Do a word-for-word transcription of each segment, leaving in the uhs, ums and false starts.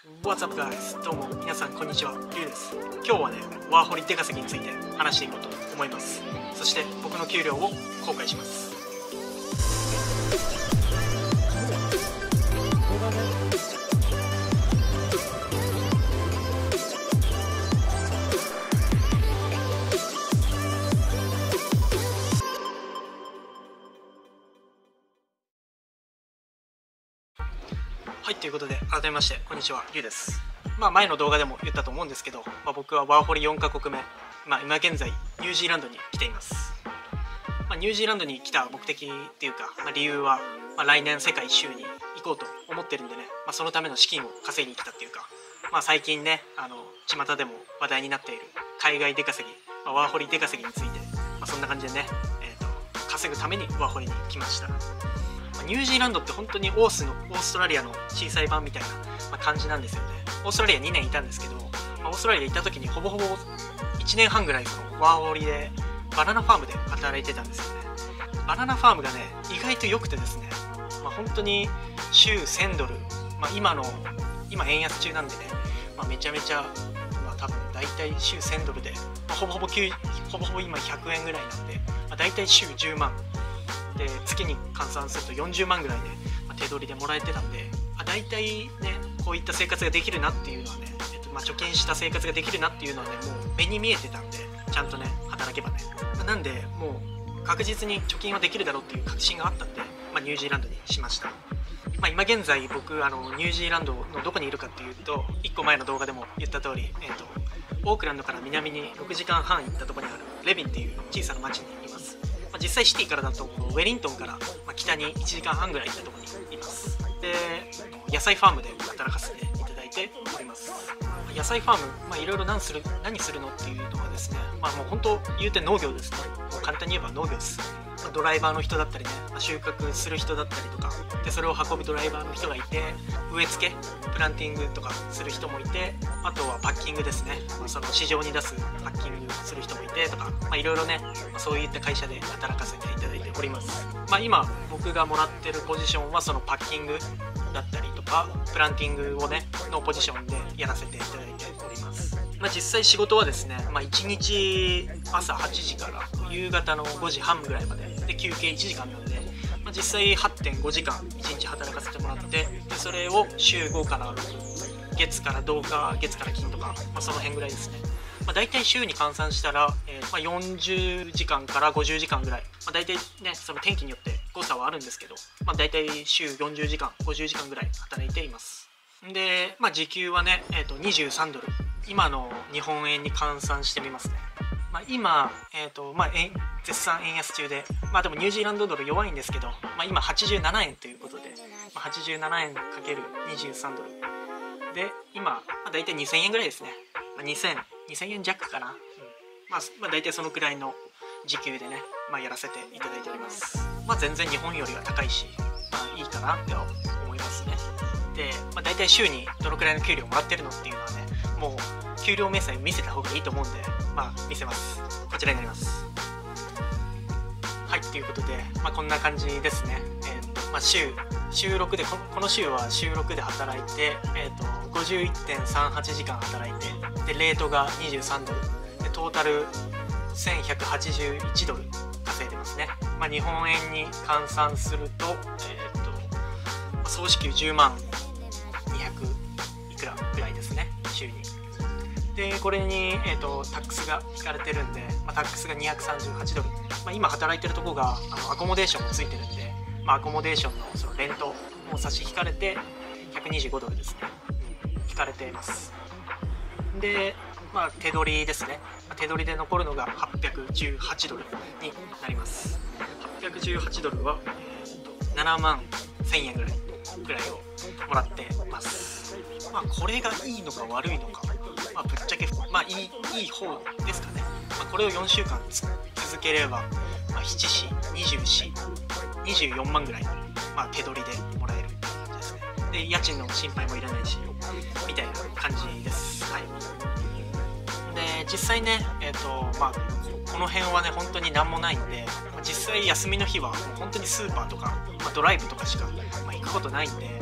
What's up guys? どうも皆さんこんにちは、リュウです。今日はね、ワーホリ出稼ぎについて話していこうと思います。そして僕の給料を公開します。はい、ということで改めましてこんにちは、リュウです。まあ前の動画でも言ったと思うんですけど、まあ、僕はワーホリよんカ国目、まあ、今現在ニュージーランドに来ています。まあ、ニュージーランドに来た目的っていうか、まあ、理由は、まあ、来年世界一周に行こうと思ってるんでね、まあ、そのための資金を稼ぎに来たっていうか、まあ、最近ね、あの巷でも話題になっている海外出稼ぎ、まあ、ワーホリ出稼ぎについて、まあ、そんな感じでね、えーと、稼ぐためにワーホリに来ました。ニュージーランドって本当にオースのオーストラリアの小さい版みたいな感じなんですよね。オーストラリアにねんいたんですけど、まあ、オーストラリアいた時にほぼほぼいちねんはんぐらいそのワーホリでバナナファームで働いてたんですよね。バナナファームがね意外と良くてですね、まあ、本当に週せんドル、まあ、今の今円安中なんでね、まあ、めちゃめちゃ、まあ、多分大体週せんドルで、まあ、ほぼほぼほぼほぼ今ひゃくえんぐらいなんで、まあ、大体週じゅうまんで月に換算するとよんじゅうまんぐらいで、まあ、手取りでもらえてたんで、まあ、大体ねこういった生活ができるなっていうのはね、えっとまあ、貯金した生活ができるなっていうのはねもう目に見えてたんで、ちゃんとね働けばね、まあ、なんでもう確実に貯金はできるだろうっていう確信があったんで、まあ、ニュージーランドにしました。まあ、今現在僕あのニュージーランドのどこにいるかっていうと、いっこまえの動画でも言った通り、えっとオークランドから南にろくじかんはん行ったところにあるレビンっていう小さな町にいます。まあ、実際シティからだとウェリントンからまあ北にいちじかんはんぐらい行ったところにいます。で野菜ファームで働かせていただいております。野菜ファーム、まあ、いろいろ何する何するのっていうのはですね、まあもう本当言うて農業ですね。もう簡単に言えば農業です。まあ、ドライバーの人だったりね、まあ、収穫する人だったりとかで、それを運ぶドライバーの人がいて、植え付けプランティングとかする人もいて、あとはパッキングですね、まあ、その市場に出すパッキングする人もいてとか、まあ、いろいろね、まあ、そういった会社で働かせていただいております。まあ、今僕がもらってるポジションはそのパッキングだったりとかプランティングをねのポジションでやらせていただいております。まあ、実際仕事はですね、まあ、いちにち朝はちじから夕方のごじはんぐらいまでで休憩いちじかんなので、まあ、実際 はってんごじかんいちにち働かせてもらって、でそれを週ごからろく、月からどうか月から金とか、まあ、その辺ぐらいですね。まあ、大体週に換算したら、えーまあ、よんじゅうじかんからごじゅうじかんぐらい、まあ、大体ねその天気によって誤差はあるんですけど、まあ、大体週よんじゅうじかんごじゅうじかんぐらい働いています。で、まあ、時給はね、えー、とにじゅうさんドル、今の日本円に換算してみますね。まあ、今、えーとまあ、円絶賛円安中で、まあ、でもニュージーランドドル弱いんですけど、まあ、今はちじゅうななえんということで、まあ、はちじゅうななえんかけるにじゅうさんドルで今、まあ、大体にせんえんぐらいですね。まあ、にせんえん弱かな、うんまあ、まあ大体そのくらいの時給でね、まあ、やらせていただいております。まあ全然日本よりは高いし、まあいいかなって思いますね。で、まあ、大体週にどのくらいの給料もらってるのっていうのはね、もう給料明細見せた方がいいと思うんで、まあ見せます。こちらになります。はい、ということで、まあ、こんな感じですね。えーとまあ、週週ろくでこ、この週は週ろくで働いて、えー、と ごじゅういってんさんはちじかん働いて、でレートがにじゅうさんドルでトータルせんひゃくはちじゅういちドル稼いでますね。まあ、日本円に換算すると、えー、とまあ、総支給じゅうまんにひゃくいくらぐらいですね、週に。でこれに、えー、とタックスが引かれてるんで、まあ、タックスがにひゃくさんじゅうはちドル、まあ、今働いてるとこがあのアコモデーションもついてるんで、まあ、アコモデーションのそのレントも差し引かれてひゃくにじゅうごドルですね、うん、引かれています。で、まあ、手取りですね、手取りで残るのがはっぴゃくじゅうはちドルになります。はっぴゃくじゅうはちドルは、えー、とななまんせんえんぐらいぐらいをもらってます。まあこれがいいのか悪いのか、まあ、ぶっちゃけまあいいいい方ですかね。まあ、これをよんしゅうかん続ければ、まあ、なな、にじゅうよん、にじゅうよんまんぐらいの、まあ、手取りでもらえるっていう感じですね。で家賃の心配もいらないしみたいな感じです。はい。で実際ね、えーとまあ、この辺はね本当に何もないんで、実際休みの日はもう本当にスーパーとか、まあ、ドライブとかしか、まあ、行くことないんで、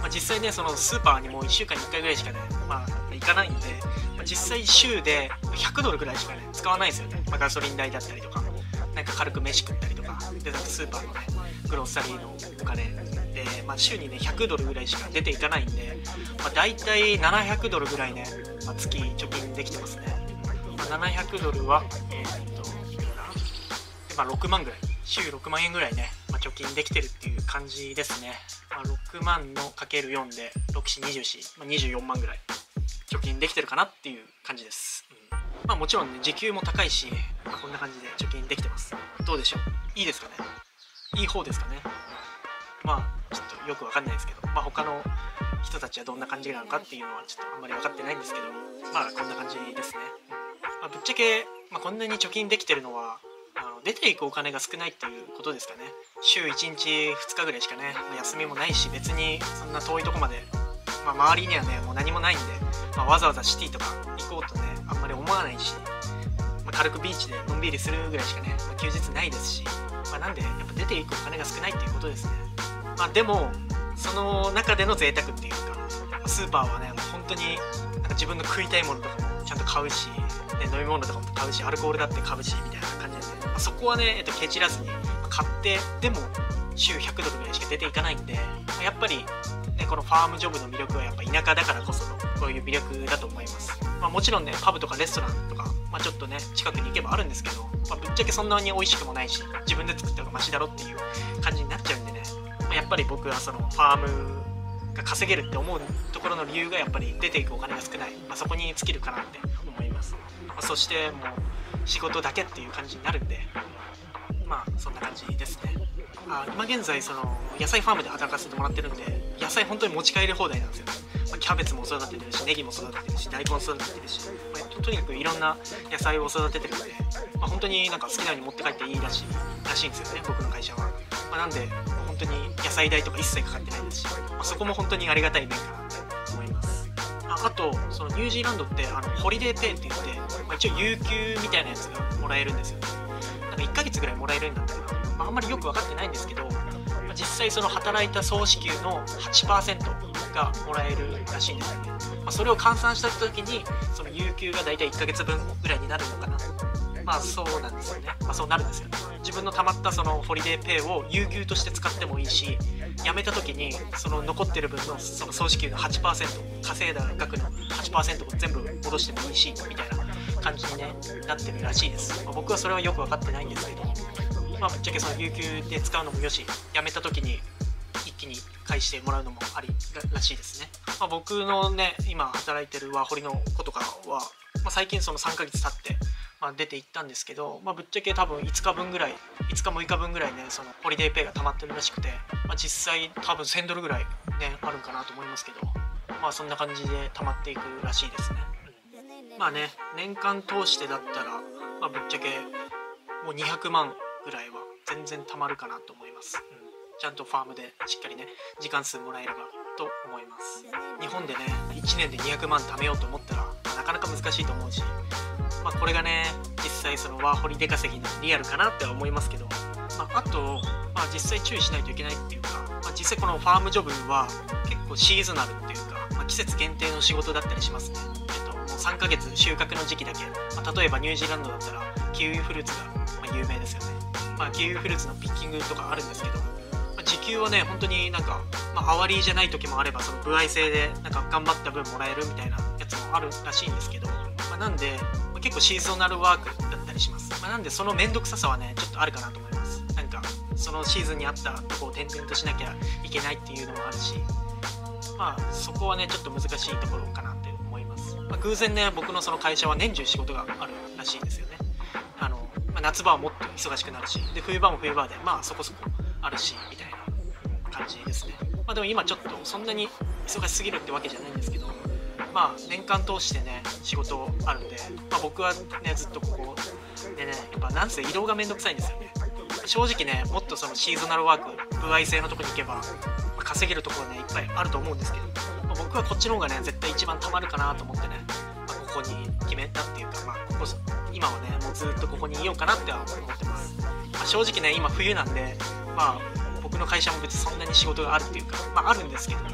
まあ、実際ねそのスーパーにもいっしゅうかんにいっかいぐらいしかね、まあ、行かないんで、まあ、実際週でひゃくドルぐらいしかね使わないんですよね、まあ、ガソリン代だったりとかなんか軽く飯食ったりとかで、なんかスーパーのねグロッサリーのお金で、まあ、週にねひゃくドルぐらいしか出ていかないんで、まあ、大体ななひゃくドルぐらいね、まあ、月貯金できてますね、まあ、ななひゃくドルはえー、っとまあ、ろくまんぐらい、週ろくまんえんぐらいね、まあ、貯金できてるっていう感じですね、まあ、ろくまんのかけるよんでろくしにじゅうよん、まあ、にじゅうよんまんぐらい貯金できてるかなっていう感じです、うん、まあもちろんね時給も高いし、まあ、こんな感じで貯金できてます。どうでしょう、いいですかね、いい方ですかね。まあちょっとよくわかんないですけど、まあ他の人たちはどんな感じなのかっていうのはちょっとあんまり分かってないんですけど、まあこんな感じですね、まあ、ぶっちゃけ、まあ、こんなに貯金できてるのはあの出ていくお金が少ないっていうことですかね。週いちにちふつかぐらいしかね、まあ、休みもないし、別にそんな遠いとこまで、まあ、周りにはねもう何もないんで、まあ、わざわざシティとか行こうとねあんまり思わないし、まあ、軽くビーチでのんびりするぐらいしかね、まあ、休日ないですし、まあ、なんでやっぱ出ていくお金が少ないっていうことですね。まあでもその中での贅沢っていうか、スーパーはねもう本当になんか自分の食いたいものとかもちゃんと買うし、で飲み物とかも買うし、アルコールだって買うしみたいな感じで、ね、まあ、そこはね、えっと、ケチらずに買ってでも週ひゃくドルぐらいしか出ていかないんで、まあ、やっぱり、ね、このファームジョブの魅力はやっぱ田舎だからこそのこういう魅力だと思います。まあ、もちろんねパブとかレストランとか、まあ、ちょっとね近くに行けばあるんですけど、まあ、ぶっちゃけそんなに美味しくもないし、自分で作った方がマシだろっていう感じになっちゃうんでね、まあ、やっぱり僕はそのファームが稼げるって思うところの理由がやっぱり出ていくお金が少ない、まあ、そこに尽きるかなって思います。まあ、そしてもう仕事だけっていう感じになるんで、まあそんな感じですね。あ、今現在その野菜ファームで働かせてもらってるんで、野菜本当に持ち帰り放題なんですよね。まあ、キャベツも育ててるし、ネギも育ててるし、大根育ててるし、まあ、と, とにかくいろんな野菜を育ててるんで、まあ、本当になんか好きなように持って帰っていいらしいらしいんですよね、僕の会社は。まあ、なんで本当に野菜代とか一切かかってないですし、まあ、そこも本当にありがたい面かなと思います。あ, あとそのニュージーランドってあのホリデーペイって言って、まあ、一応有給みたいなやつがもらえるんですよね。なんかいっかげつぐらいもらえるんだったかな、まあ、あんまりよく分かってないんですけど、まあ、実際その働いた総支給の はちパーセント がもらえるらしいんですよね。まあ、それを換算した時にその有給がだいたいいっかげつぶんぐらいになるのかな。まあそうなんですよね。まあそうなるんですよね。自分の貯まったそのホリデーペイを有給として使ってもいいし、辞めた時にその残ってる分のその総支給の はちパーセント、稼いだ額の はちパーセント を全部戻してもいいしみたいな感じに、ね、なってるらしいです。まあ、僕はそれはよく分かってないんですけど、まあぶっちゃけその有給で使うのもよし、辞めた時に一気に返してもらうのもあり ら, らしいですね。まあ、僕のね今働いてるワーホリの子とかは、まあ、最近そのさんかげつ経ってまあ、出ていったんですけど、まあ、ぶっちゃけ多分いつかぶんぐらいいつかむいかぶんぐらいねそのホリデーペイが溜まってるらしくて、まあ、実際多分せんドルぐらいねあるんかなと思いますけど、まあそんな感じで溜まっていくらしいですね。うん、まあね年間通してだったら、まあ、ぶっちゃけもうにひゃくまんぐらいは全然溜まるかなと思います。うん、ちゃんとファームでしっかりね時間数もらえればと思います。日本でねいちねんでにひゃくまん貯めようと思ったら、まあ、なかなか難しいと思うし、まあ、これがね実際そのワーホリ出稼ぎのリアルかなっては思いますけど、まあ、あと、まあ、実際注意しないといけないっていうか、まあ、実際このファームジョブは結構シーズナルっていうか、まあ、季節限定の仕事だったりしますね。えっと、もうさんかげつ収穫の時期だけ、まあ、例えばニュージーランドだったらキウイフルーツが、まあ、有名ですよね。まあ、キウイフルーツのピッキングとかあるんですけど、まあ、時給はね本当になんか、まあ、アワリーじゃない時もあればその歩合制でなんか頑張った分もらえるみたいなやつもあるらしいんですけど、まあ、なんで結構シーズナルワークだったりします。まあ、なんでそのめんどくささはねちょっとあるかなと思います。なんかそのシーズンに合ったとこを転々としなきゃいけないっていうのもあるし、まあそこはねちょっと難しいところかなって思います。まあ、偶然ね僕のその会社は年中仕事があるらしいんですよね。あの、まあ、夏場はもっと忙しくなるし、で冬場も冬場でまあそこそこあるしみたいな感じですね。まあでも今ちょっとそんなに忙しすぎるってわけじゃないんですけど、まあ年間通してね仕事あるんで、まあ、僕はねずっとここでねやっぱなんせ移動がめんどくさいんですよね。正直ねもっとそのシーズナルワーク歩合制のとこに行けば、まあ、稼げるところねいっぱいあると思うんですけど、まあ、僕はこっちの方がね絶対一番たまるかなと思ってね、まあ、ここに決めたっていうか、まあ、ここ今はねもうずっとここにいようかなっては思ってます。まあ、正直ね今冬なんで、まあ僕の会社も別にそんなに仕事があるっていうか、まああるんですけど、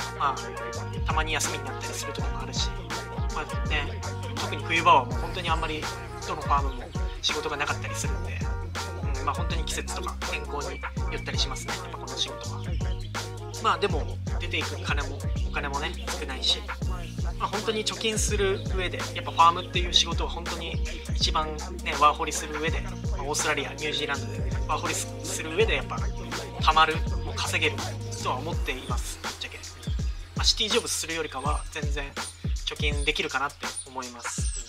まあたまに休みになったりする時もあるし、まあね、特に冬場はもう本当にあんまりどのファームも仕事がなかったりするんで、うん、まあ本当に季節とか天候によったりしますね、やっぱこの仕事は。まあでも出ていく金もお金もね少ないし、まあ、本当に貯金する上でやっぱファームっていう仕事は本当に一番ねワーホリする上で、まあ、オーストラリアニュージーランドでワーホリする上でやっぱ貯まる、もう稼げるとは思っています、ぶっちゃけ。まあ、シティジョブするよりかは全然貯金できるかなって思います。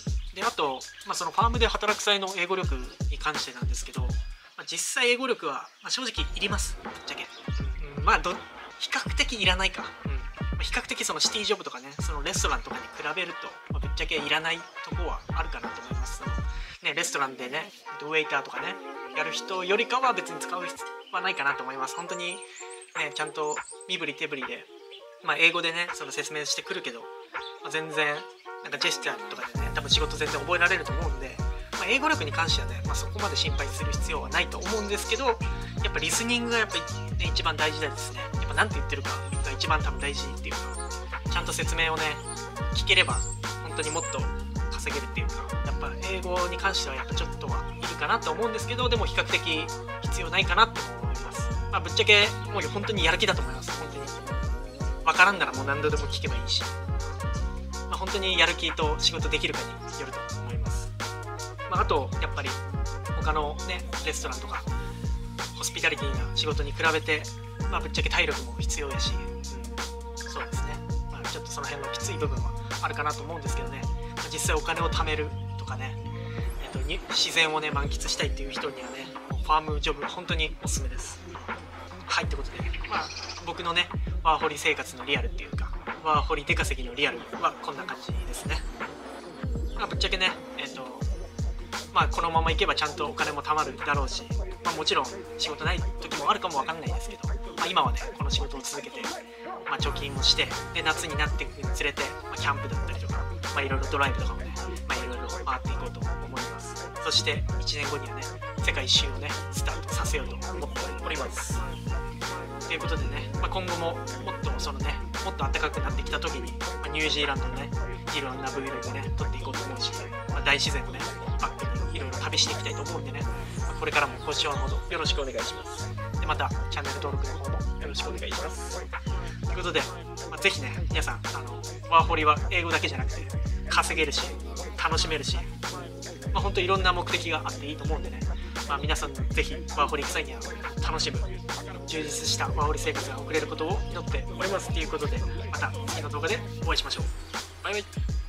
であと、まあ、そのファームで働く際の英語力に関してなんですけど、まあ、実際英語力は、まあ、正直いります、ぶっちゃけ。うん、まあど比較的いらないか、うん、まあ、比較的そのシティジョブとかね、そのレストランとかに比べると、まあ、ぶっちゃけいらないとこはあるかなと思います。そのね、レストランでねウェイターとかねやる人よりかは別に使う必要はないかなと思います。本当にねちゃんと身振り手振りで、まあ、英語でねその説明してくるけど、まあ、全然なんかジェスチャーとかでね多分仕事全然覚えられると思うんで、まあ、英語力に関してはね、まあ、そこまで心配する必要はないと思うんですけど、やっぱリスニングがやっぱり、ね、一番大事ですね。やっぱ何て言ってるかが一番多分大事っていうか、ちゃんと説明をね聞ければ本当にもっと稼げるっていうか、やっぱ英語に関してはやっぱちょっとはいるかなと思うんですけど、でも比較的必要ないかなって思います。まあ、ぶっちゃけもう本当にやる気だと思います。本当に分からんならもう何度でも聞けばいいし、まあ、本当にやる気と仕事できるかによると思います。まあ、あとやっぱり他のねレストランとかホスピタリティな仕事に比べて、まあ、ぶっちゃけ体力も必要やし、うん、そうですね、まあ、ちょっとその辺のきつい部分はあるかなと思うんですけどね、まあ、実際お金を貯めるとかね、えっと、に自然をね満喫したいっていう人にはねファームジョブは本当におすすめです。はいってことで、まあ、僕のねワーホリ生活のリアルっていうかワーホリ出稼ぎのリアルはこんな感じですね。まあ、ぶっちゃけねえっとまあこのままいけばちゃんとお金も貯まるだろうし、まあ、もちろん仕事ない時もあるかもわかんないですけど、まあ、今はねこの仕事を続けて、まあ、貯金をしてで夏になっていくにつれて、まあ、キャンプだったりとか、まあ、いろいろドライブとかもね、まあ、いろいろ回っていこうと思います。そしていちねんごにはね世界一周をねスタートさせようと思っております。ということでね、まあ、今後ももっとそのねもっと暖かくなってきた時に、まあ、ニュージーランドのねいろんな Vlog をね撮っていこうと思うし、まあ、大自然をねバックにいろいろ旅していきたいと思うんでね、まあ、これからもご視聴のほどよろしくお願いします。でまたチャンネル登録の方もよろしくお願いします。ということで、まあ、ぜひね皆さんあのワーホリは英語だけじゃなくて稼げるし楽しめるし、まあ、本当いろんな目的があっていいと思うんでね、まあ、皆さんぜひワーホリ行く際には楽しむ充実したワーホリ生活が送れることを祈っております。ということでまた次の動画でお会いしましょう。バイバイ。